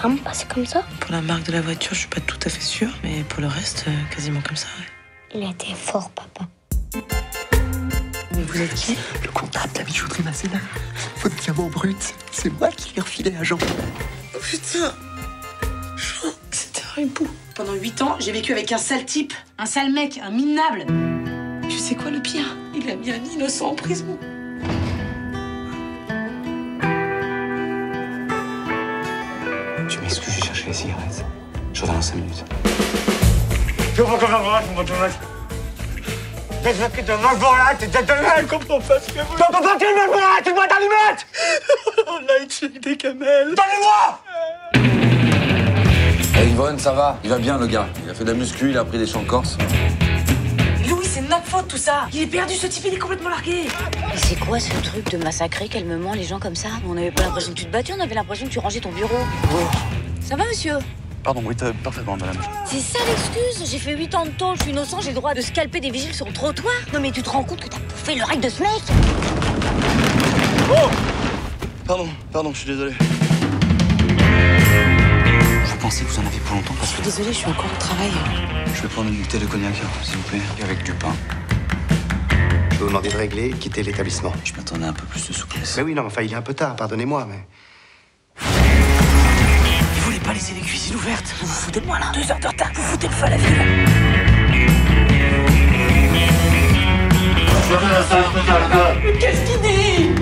vraiment passer comme ça? Pour la marque de la voiture, je suis pas tout à fait sûre, mais pour le reste, quasiment comme ça, ouais. Il était fort, papa. Mais vous êtes qui? Le comptable de la bijouterie Masséna. Votre diamant brut, c'est moi qui l'ai refilé à Jean. Oh putain! Jean, c'était un hibou. Pendant 8 ans, j'ai vécu avec un sale type, un sale mec, un minable. Tu sais quoi le pire? Il a mis un innocent en prison. Tu m'excuses, j'ai cherché les cigarettes. Je reviens dans 5 minutes. Je comprends pas ce que vous... Tu dois t'allumer. On a une des camels. Donnez-moi. Hey Yvonne, ça va? Il va bien le gars. Il a fait de la muscu, il a pris des chants corse. Louis, c'est notre faute tout ça. Il est perdu, ce type, il est complètement largué. Mais c'est quoi ce truc de massacrer calmement les gens comme ça? On n'avait pas l'impression que tu te battais, on avait l'impression que tu rangeais ton bureau. Ça va, monsieur? Pardon, oui, parfaitement, madame. C'est ça l'excuse? J'ai fait 8 ans de tôle, je suis innocent, j'ai le droit de scalper des vigiles sur le trottoir. Non mais tu te rends compte que t'as bouffé le règle de ce mec? Oh! Pardon, je suis désolé. Vous pensez que vous en avez pour longtemps? Je suis désolée, je suis encore au travail. Je vais prendre une bouteille de cognac, s'il vous plaît. Et avec du pain. Je vais vous demander de régler et quitter l'établissement. Je m'attendais à un peu plus de souplesse. Mais oui, non, enfin, il est un peu tard, pardonnez-moi, mais... Vous voulez pas laisser les cuisines ouvertes? Vous vous foutez de moi là? 2 heures de retard, vous foutez le feu à la ville. Mais qu'est-ce qu'il dit?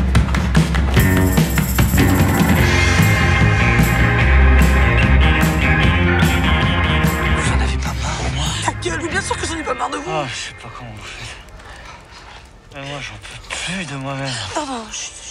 Vous en avez pas marre de moi? Ta gueule, oui, bien sûr que j'en ai pas marre de vous. Ah, je sais pas comment vous faites. Mais moi, j'en peux plus de moi-même. Pardon, chut.